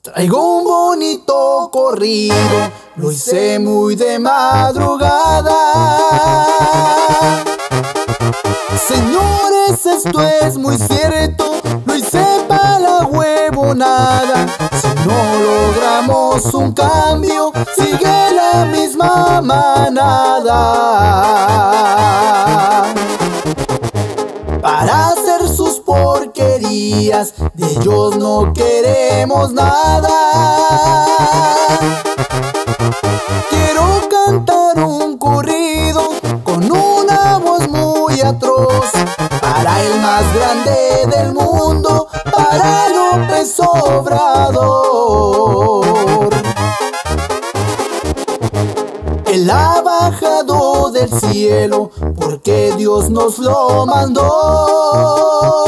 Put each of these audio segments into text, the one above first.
Traigo un bonito corrido, lo hice muy de madrugada. Señores, esto es muy cierto, lo hice para la huevonada. Si no logramos un cambio, sigue la misma manada. Para hacer sus porquerías, de ellos no queremos nada. Quiero cantar un corrido con una voz muy atroz, para el más grande del mundo, para López Obrador. Él ha bajado del cielo porque Dios nos lo mandó,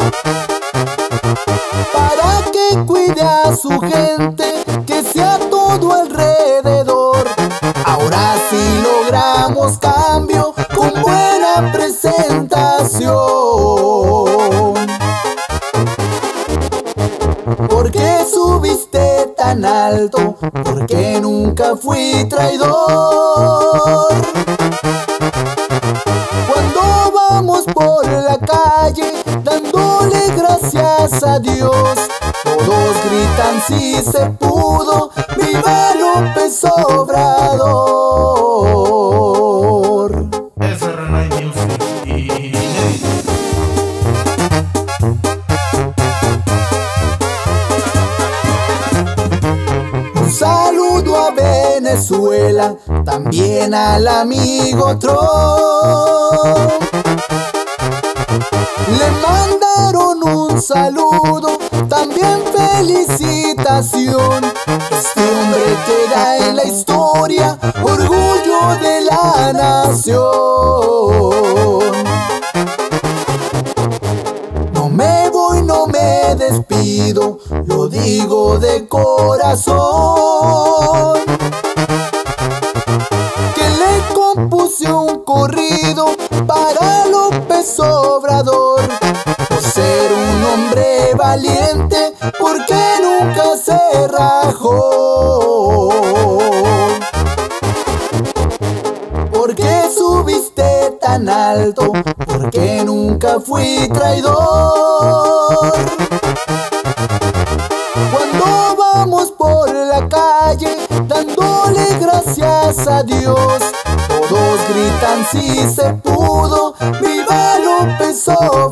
para que cuide a su gente, que sea todo alrededor. Ahora sí logramos cambio con buena presentación. ¿Por qué subiste tan alto? Porque nunca fui traidor. Cuando vamos por la calle dándole gracias a Dios, todos gritan si se pudo, ¡viva López Obrador! SRNI Music y un saludo a Venezuela, también al amigo Trump. Le mandaron un saludo, también felicitación. Este hombre queda en la historia, orgullo de la nación. No me voy, no me despido, lo digo de corazón, que le compuse un corrido para López Obrador, por ser un hombre valiente, porque nunca se rajó. ¿Por qué subiste tan alto? Porque nunca fui traidor. Cuando vamos por la calle dándole gracias a Dios, todos gritan si se pudo, ¡viva López Obrador!